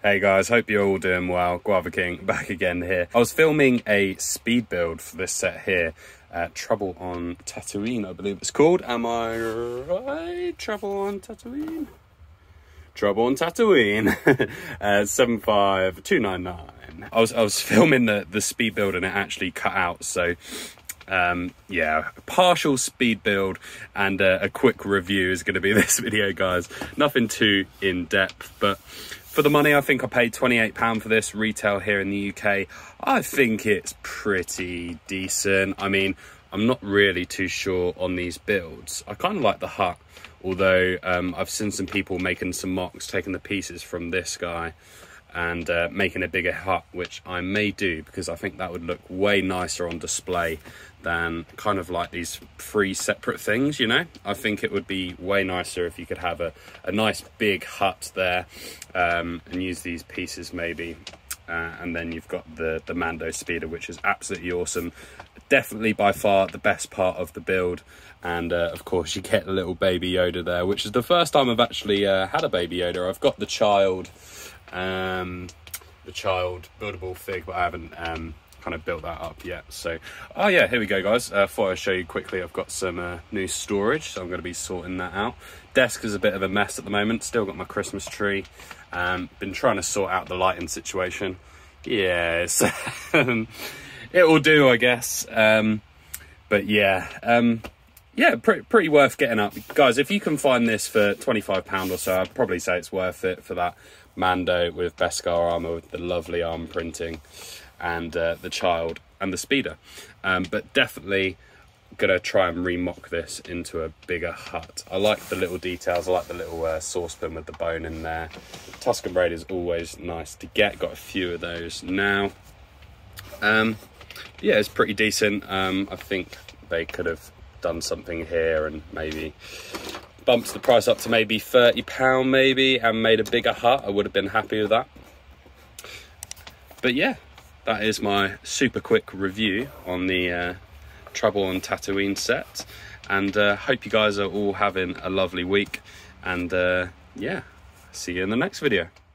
Hey guys, hope you're all doing well. Guava King back again here. I was filming a speed build for this set here. Trouble on Tatooine, I believe it's called. Am I right? Trouble on Tatooine? Trouble on Tatooine. 75299. I was filming the speed build and it actually cut out, so yeah, partial speed build and a quick review is going to be this video, guys. Nothing too in-depth, but for the money, I think I paid £28 for this retail here in the UK. I think it's pretty decent. I mean, I'm not really too sure on these builds. I kind of like the hut, although I've seen some people making some mocks, taking the pieces from this guy and making a bigger hut, which I may do because I think that would look way nicer on display than kind of like these three separate things, you know. I think it would be way nicer if you could have a nice big hut there and use these pieces maybe. And then you've got the Mando speeder, which is absolutely awesome. Definitely by far the best part of the build. And of course you get a little baby Yoda there, which is the first time I've actually had a baby Yoda. I've got the child buildable fig, but I haven't kind of built that up yet. So oh yeah, here we go, guys. Thought I'd show you quickly. I've got some new storage, so I'm going to be sorting that out. Desk is a bit of a mess at the moment. Still got my Christmas tree. Been trying to sort out the lighting situation. Yes. It will do, I guess. But yeah, yeah, pretty worth getting up, guys. If you can find this for £25 or so, I'd probably say it's worth it for that Mando with Beskar armor with the lovely arm printing and the child and the speeder. But definitely gonna try and remock this into a bigger hut. I like the little details. I like the little saucepan with the bone in there. Tuscan braid is always nice to get. Got a few of those now. Yeah, it's pretty decent. I think they could have done something here and maybe bumped the price up to maybe £30 maybe and made a bigger hut. I would have been happy with that. But yeah, that is my super quick review on the Trouble on Tatooine set, and hope you guys are all having a lovely week, and yeah, see you in the next video.